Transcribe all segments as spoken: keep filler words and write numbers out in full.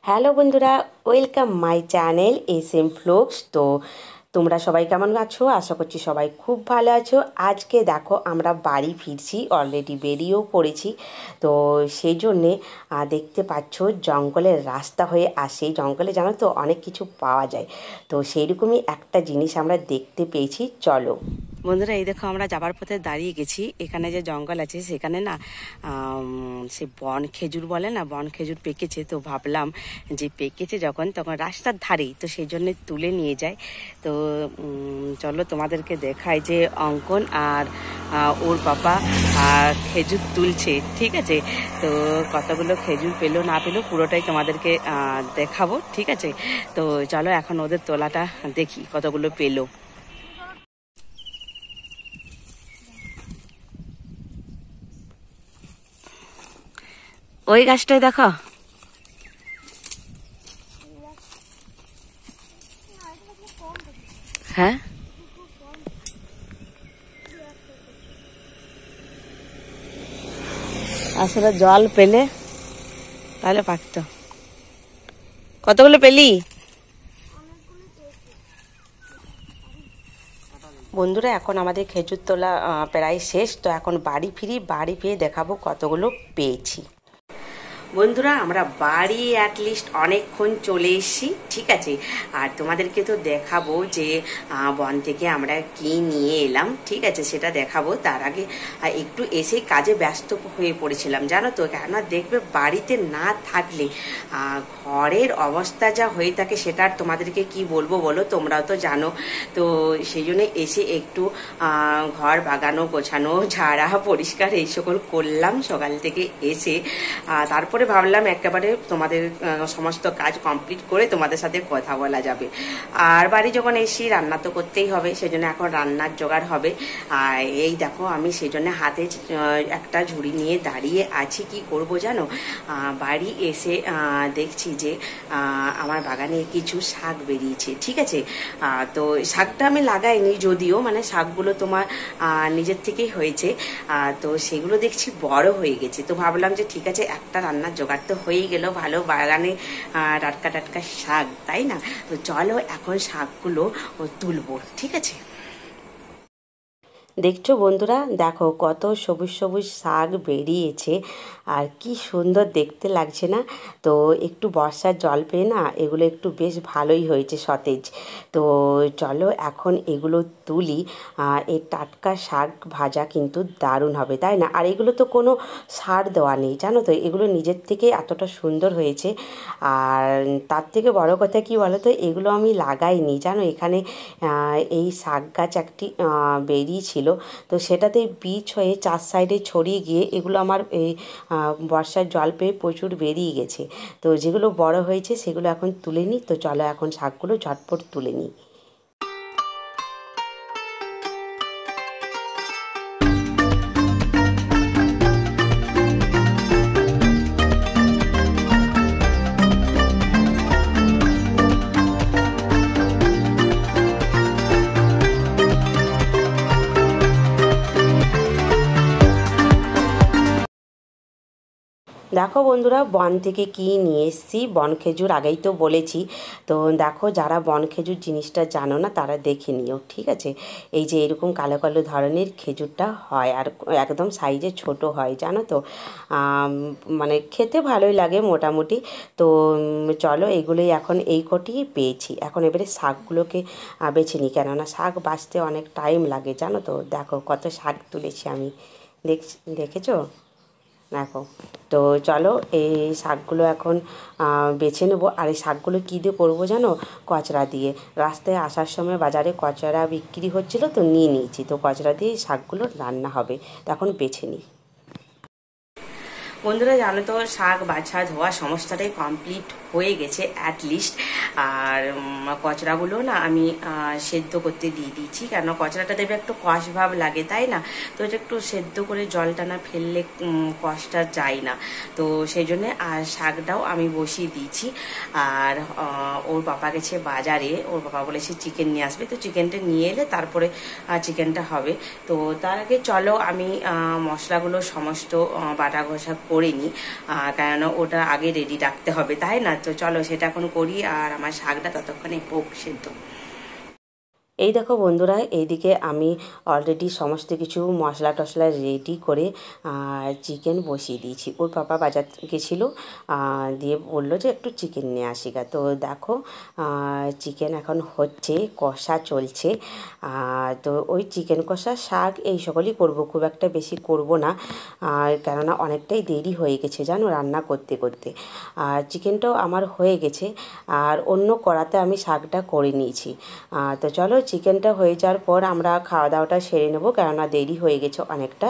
Hello বন্ধুরা, welcome my channel S M vlogs. তো তোমরা সবাই কেমন আছো? আশা করছি সবাই খুব ভালো আছো। আজকে দেখো আমরা বাড়ি ফিরছি, অলরেডি বেরিয়েও পড়েছি। তো সেই জন্যে দেখতে পাচ্ছ জঙ্গলের রাস্তা হয়ে আসে। জঙ্গলে জানো তো অনেক কিছু পাওয়া যায়, তো সেইরকমই একটা জিনিস আমরা দেখতে পেয়েছি। চলো বন্ধুরা, এই দেখো আমরা যাবার পথে দাঁড়িয়ে গেছি। এখানে যে জঙ্গল আছে সেখানে না সে বন খেজুর বলে না, বন খেজুর পেকেছে। তো ভাবলাম যে পেকেছে যখন, তখন রাস্তার ধারেই, তো সেই জন্য তুলে নিয়ে যায়। তো চলো তোমাদেরকে দেখায় যে অঙ্কন আর ওর বাবা আর খেজুর তুলছে, ঠিক আছে? তো কতগুলো খেজুর পেলো না পেলো পুরোটাই তোমাদেরকে দেখাবো, ঠিক আছে? তো চলো এখন ওদের তোলাটা দেখি কতগুলো পেলো। ওই গাছটাই দেখো, হ্যাঁ আসলে জল পেলে তাহলে পারত। কতগুলো পেলি? বন্ধুরা, এখন আমাদের খেজুর তোলা প্রায় শেষ। তো এখন বাড়ি ফিরি, বাড়ি ফিরে দেখাবো কতগুলো পেয়েছি। বন্ধুরা, আমরা বাড়ি অ্যাটলিস্ট অনেকক্ষণ চলে এসেছি, ঠিক আছে? আর তোমাদেরকে তো দেখাবো যে বন থেকে আমরা কি নিয়ে এলাম, ঠিক আছে? সেটা দেখাবো। তার আগে একটু এসে কাজে ব্যস্ত হয়ে পড়েছিলাম, জানো তো। কেননা দেখবে বাড়িতে না থাকলে ঘরের অবস্থা যা হয়ে থাকে সেটা আর তোমাদেরকে কি বলবো বলো, তোমরাও তো জানো। তো সেই জন্য এসে একটু ঘর বাগানো, গোছানো, ঝাড়া পরিষ্কার এই সকল করলাম সকাল থেকে এসে। তারপর তারপরে ভাবলাম একেবারে তোমাদের সমস্ত কাজ কমপ্লিট করে তোমাদের সাথে কথা বলা যাবে। আর বাড়ি যখন এসি রান্না তো করতেই হবে, সেজন্য এখন রান্নার জোগাড় হবে। আর এই দেখো আমি সেজন্য হাতে একটা ঝুড়ি নিয়ে দাঁড়িয়ে আছি। কি করব জানো, বাড়ি এসে দেখছি যে আমার বাগানে কিছু শাক বেরিয়েছে, ঠিক আছে? তো শাকটা আমি লাগাইনি যদিও, মানে শাকগুলো তোমার নিজের থেকেই হয়েছে। তো সেগুলো দেখছি বড় হয়ে গেছে। তো ভাবলাম যে ঠিক আছে, একটা রান্নার জোগাড় তো হয়েই গেল, ভালো বাগানে টাটকা টাটকা শাক, তাই না? তো চলো এখন শাকগুলো তুলবো, ঠিক আছে? দেখছো বন্ধুরা, দেখো কত সবুজ সবুজ শাক বেরিয়েছে, আর কি সুন্দর দেখতে লাগছে না? তো একটু বর্ষার জল পেয়ে না এগুলো একটু বেশ ভালোই হয়েছে, সতেজ। তো চলো এখন এগুলো তুলি। এই টাটকা শাক ভাজা কিন্তু দারুণ হবে, তাই না? আর এগুলো তো কোনো সার দেওয়া নেই, জানো তো। এগুলো নিজের থেকে এতটা সুন্দর হয়েছে। আর তার থেকে বড় কথা কি বলো তো, এগুলো আমি লাগাইনি, জানো। এখানে এই শাক গাছ একটি বেরিয়েছিল, তো সেটাতে বীজ হয়ে চার সাইডে ছড়িয়ে গিয়ে এগুলো আমার এই বর্ষার জল পেয়ে প্রচুর বেরিয়ে গেছে। তো যেগুলো বড় হয়েছে সেগুলো এখন তুলে নিই। তো চলো এখন শাকগুলো ঝটপট তুলে নিই। দেখো বন্ধুরা, বন থেকে কি নিয়ে এসেছি। বন খেজুর আগেই তো বলেছি। তো দেখো, যারা বন খেজুর জিনিসটা জানো না তারা দেখে নিও, ঠিক আছে? এই যে এরকম কালো কালো ধরনের খেজুরটা হয়, আর একদম সাইজে ছোট হয়, জানো তো। মানে খেতে ভালোই লাগে মোটামুটি। তো চলো এগুলোই এখন এই কটি পেয়েছি। এখন এবারে শাকগুলোকে বেছে নিই, কেননা শাক বাছতে অনেক টাইম লাগে, জানো তো। দেখো কত শাক তুলেছি আমি, দেখ দেখেছো? দেখো। তো চলো এই শাকগুলো এখন বেছে নেবো। আর এই শাকগুলো কী দিয়ে করবো জানো? কচড়া দিয়ে। রাস্তায় আসার সময় বাজারে কচড়া বিক্রি হচ্ছিলো, তো নিয়ে নিয়েছি। তো কচড়া দিয়ে এই শাকগুলো রান্না হবে। তো এখন বেছে নিই। বন্ধুরা, জানো তো শাক বাছা ধোয়া সমস্তটাই কমপ্লিট হয়ে গেছে অ্যাটলিস্ট। আর কচড়াগুলো না আমি সেদ্ধ করতে দিয়ে দিয়েছি, কেন কচড়াটা দেবে একটু কষ ভাব লাগে, তাই না? তো এটা একটু সেদ্ধ করে জলটা না ফেললে কষটা যায় না। তো সেই জন্যে আর শাকটাও আমি বসিয়ে দিয়েছি। আর ওর বাবা গেছে বাজারে, ওর বাবা বলেছে চিকেন নিয়ে আসবে। তো চিকেনটা নিয়ে এলে তারপরে চিকেনটা হবে। তো তার আগে চলো আমি মশলাগুলো সমস্ত বাটা ঘষা করে নিই, কেননা ওটা আগে রেডি রাখতে হবে, তাই না? তো চলো সেটা এখন করি, আর আমার শাকটা ততক্ষণে হোক সেদ্ধ। এই দেখো বন্ধুরা, এইদিকে আমি অলরেডি সমস্ত কিছু মশলা টশলা রেডি করে চিকেন বসিয়ে দিয়েছি। ওর পাপা বাজার গেছিলো, দিয়ে বললো যে একটু চিকেন নিয়ে আসি গা। তো দেখো চিকেন এখন হচ্ছে, কষা চলছে। তো ওই চিকেন কষা, শাক এই সকলই করবো, খুব একটা বেশি করব না, কেননা অনেকটাই দেরি হয়ে গেছে জানো রান্না করতে করতে। আর চিকেনটাও আমার হয়ে গেছে, আর অন্য কড়াতে আমি শাকটা করে নিয়েছি। তো চলো চিকেনটা হয়ে যাওয়ার পর আমরা খাওয়া দাওয়াটা সেরে নেবো, কেননা দেরি হয়ে গেছে অনেকটা।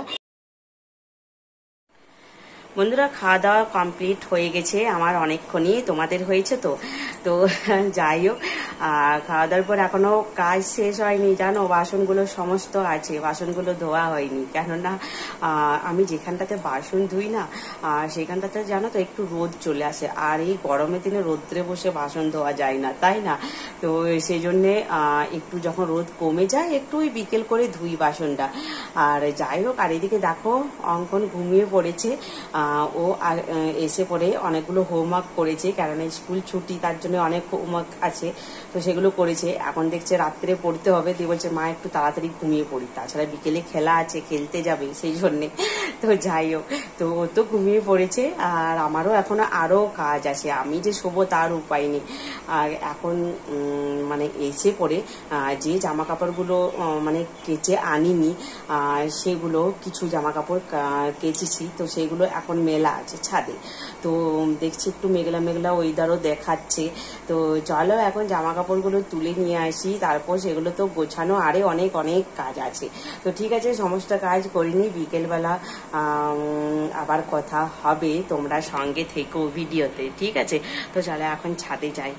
বন্ধুরা খাওয়া দাওয়া কমপ্লিট হয়ে গেছে আমার অনেকক্ষণই, তোমাদের হয়েছে তো? তো যাই হোক, খাওয়া দাওয়ার পর এখনো কাজ শেষ হয়নি জানো, বাসনগুলো সমস্ত আছে, বাসনগুলো ধোয়া হয়নি, কেননা আমি যেখানটাতে বাসন ধুই না সেখানটাতে জানো তো একটু রোদ চলে আসে, আর এই গরমের দিনে রোদ্রে বসে বাসন ধোয়া যায় না, তাই না? তো সেই জন্যে একটু যখন রোদ কমে যায় একটু ওই বিকেল করে ধুই বাসনটা। আর যাই হোক, আর এদিকে দেখো অঙ্কন ঘুমিয়ে পড়েছে, ও এসে পড়ে অনেকগুলো হোমওয়ার্ক করেছে, কারণ স্কুল ছুটি তার জন্য অনেক হোমওয়ার্ক আছে, তো সেগুলো করেছে। এখন দেখছে রাত্রে পড়তে হবে, দিয়ে বলছে মা একটু তাড়াতাড়ি ঘুমিয়ে পড়ি, তাছাড়া বিকেলে খেলা আছে, খেলতে যাবে সেই জন্যে। তো যাই হোক, তো ও তো ঘুমিয়ে পড়েছে, আর আমারও এখনো আরও কাজ আছে, আমি যে শোবো তার উপায় নেই। আর এখন মানে এসে পড়ে যে জামা কাপড়গুলো মানে কেচে আনিনি সেগুলো কিছু জামা কাপড় কেচেছি, তো সেগুলো এখন মেলা আছে ছাদে। তো দেখছি একটু মেঘলা মেঘলা ওয়েদারও দেখাচ্ছে, তো চলো এখন জামা কাপড়গুলো তুলে নিয়ে আসি, তারপর সেগুলো তো গোছানো আরে অনেক অনেক কাজ আছে। তো ঠিক আছে, সমস্ত কাজ করিনি, বিকেলবেলা আবার কথা হবে, তোমরা সঙ্গে থেকো ভিডিওতে, ঠিক আছে? তো চলো এখন ছাদে যাই।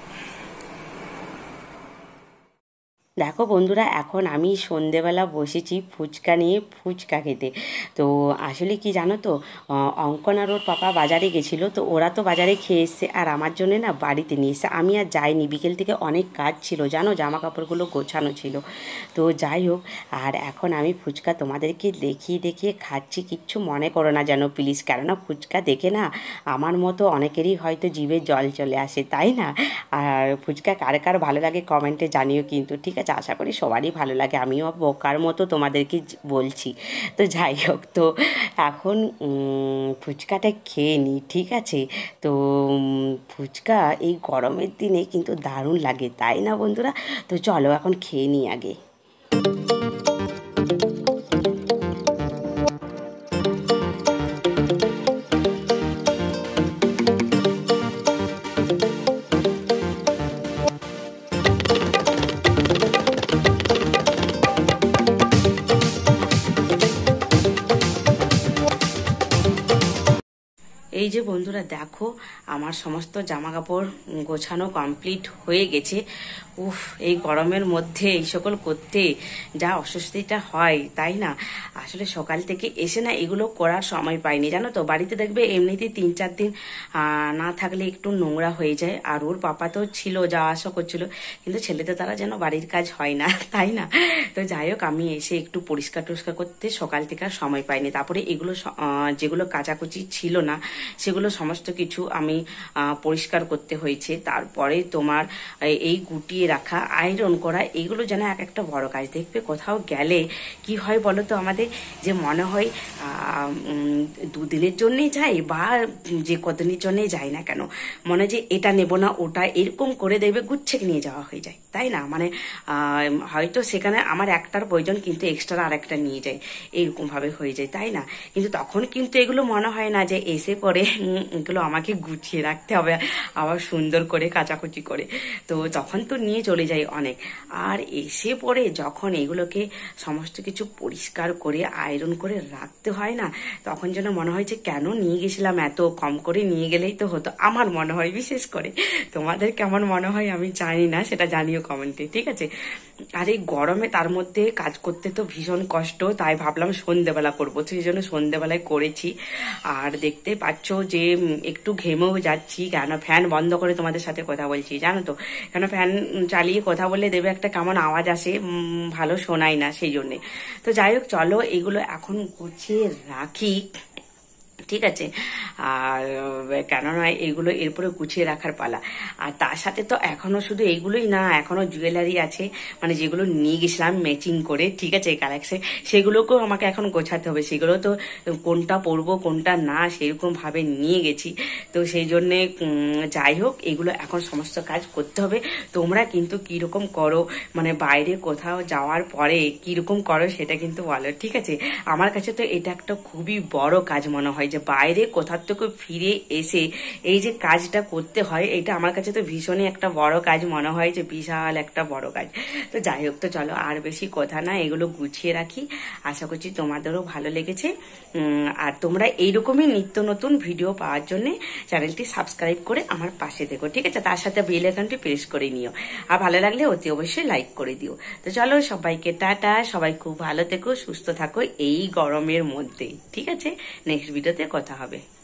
দেখো বন্ধুরা, এখন আমি সন্ধেবেলা বসেছি ফুচকা নিয়ে, ফুচকা খেতে। তো আসলে কি জানো তো, অঙ্কন আর ওর পাপা বাজারে গেছিলো, তো ওরা তো বাজারে খেয়ে এসছে, আর আমার জন্য না বাড়িতে নিয়ে এসছে। আমি আর যাইনি, বিকেল থেকে অনেক কাজ ছিল জানো, জামা কাপড়গুলো গোছানো ছিল। তো যাই হোক, আর এখন আমি ফুচকা তোমাদেরকে দেখিয়ে দেখিয়ে খাচ্ছি, কিচ্ছু মনে করো না যেন প্লিজ, কেননা ফুচকা দেখে না আমার মতো অনেকেরই হয়তো জিভে জল চলে আসে, তাই না? আর ফুচকা কার কার ভালো লাগে কমেন্টে জানিও কিন্তু, ঠিক আছে? আশা করি সবারই ভালো লাগে, আমিও বোকার মতো তোমাদেরকে বলছি। তো যাই হোক, তো এখন ফুচকাটা খেয়ে নিই, ঠিক আছে? তো ফুচকা এই গরমের দিনে কিন্তু দারুণ লাগে, তাই না বন্ধুরা? তো চলো এখন খেয়ে নিই আগে। এই যে বন্ধুরা দেখো, আমার সমস্ত জামা কাপড় গোছানো কমপ্লিট হয়ে গেছে। উফ, এই গরমের মধ্যে এই সকল করতে যা অস্বস্তিটা হয়, তাই না? আসলে সকাল থেকে এসে না এগুলো করার সময় পাইনি জানো তো। বাড়িতে দেখবে এমনিতেই তিন চার দিন না থাকলে একটু নোংরা হয়ে যায়, আর ওর পাপা তো ছিল, যাওয়া আসা করছিল, কিন্তু ছেলেদের দ্বারা যেন বাড়ির কাজ হয় না, তাই না? তো যাই হোক, আমি এসে একটু পরিষ্কার টরিষ্কার করতে সকাল থেকে আর সময় পাইনি। তারপরে এগুলো যেগুলো কাচাকুচি ছিল না সেগুলো সমস্ত কিছু আমি পরিষ্কার করতে হয়েছে। তারপরে তোমার এই গুটিয়ে রাখা, আয়রন করা, এগুলো যেন এক একটা বড় কাজ। দেখবে কোথাও গেলে কি হয় বলো তো, আমাদের যে মনে হয় দুদিনের জন্যই যাই বা যে কদিনের জন্যই যাই না কেন, মনে যে এটা নেব না ওটা, এরকম করে দেখবে গুচ্ছে নিয়ে যাওয়া হয়ে যায়, তাই না? মানে হয়তো সেখানে আমার একটার প্রয়োজন, কিন্তু এক্সট্রা আর একটা নিয়ে যায়, এরকম ভাবে হয়ে যায়, তাই না? কিন্তু তখন কিন্তু এগুলো মনে হয় না যে এসে পরে এগুলো আমাকে গুছিয়ে রাখতে হবে আবার সুন্দর করে কাচাকুচি করে, তো তখন তো নিয়ে চলে যাই অনেক। আর এসে পরে যখন এগুলোকে সমস্ত কিছু পরিষ্কার করে আয়রন করে রাখতে হয় না, তখন যেন মনে হয় যে কেন নিয়ে গেছিলাম, এত কম করে নিয়ে গেলেই তো হতো, আমার মনে হয়। বিশেষ করে তোমাদের কেমন মনে হয় আমি জানি না, সেটা জানিও কমেন্টে, ঠিক আছে? আর এই গরমে তার মধ্যে কাজ করতে তো ভীষণ কষ্ট, তাই ভাবলাম সন্ধেবেলা করবো, সেই জন্য সন্ধেবেলায় করেছি। আর দেখতে পাচ্ছ যে একটু ঘেমেও যাচ্ছি, কেন ফ্যান বন্ধ করে তোমাদের সাথে কথা বলছি, জানো তো? কেন ফ্যান চালিয়ে কথা বললে দেবে একটা কেমন আওয়াজ আসে, ভালো শোনায় না, সেই জন্যে। তো যাই হোক, চলো এগুলো এখন গুছিয়ে রাখি, ঠিক আছে। আর কেননা এইগুলো এরপরে গুছিয়ে রাখার পালা। আর তার সাথে তো এখনো শুধু এইগুলোই না, এখনো জুয়েলারি আছে, মানে যেগুলো নিয়ে গেছিলাম ম্যাচিং করে, ঠিক আছে, কালেকশন, সেগুলোকেও আমাকে এখন গোছাতে হবে। সেগুলো তো কোনটা পরবো কোনটা না সেরকম ভাবে নিয়ে গেছি। তো সেই জন্যে যাই হোক, এগুলো এখন সমস্ত কাজ করতে হবে। তোমরা কিন্তু কিরকম করো, মানে বাইরে কোথাও যাওয়ার পরে কিরকম করো সেটা কিন্তু বলো, ঠিক আছে। আমার কাছে তো এটা একটা খুবই বড় কাজ মনে হয়, যে বাইরে কোথার থেকে ফিরে এসে এই যে কাজটা করতে হয়, এটা আমার কাছে তো ভীষণই একটা বড় কাজ মনে হয়, যে বিশাল একটা বড় কাজ। তো যাই হোক, তো চলো আর বেশি কথা না, এগুলো গুছিয়ে রাখি। আশা করছি তোমাদেরও ভালো লেগেছে। আর তোমরা এইরকমই নিত্য নতুন ভিডিও পাওয়ার জন্য চ্যানেলটি সাবস্ক্রাইব করে আমার পাশে দেখো, ঠিক আছে। তার সাথে বেল আইকনটি প্রেস করে নিও, আর ভালো লাগলে অতি অবশ্যই লাইক করে দিও। তো চলো, সবাইকে টাটা, সবাই খুব ভালো থেকো, সুস্থ থাকো এই গরমের মধ্যে, ঠিক আছে। নেক্সট ভিডিওতে কথা হবে।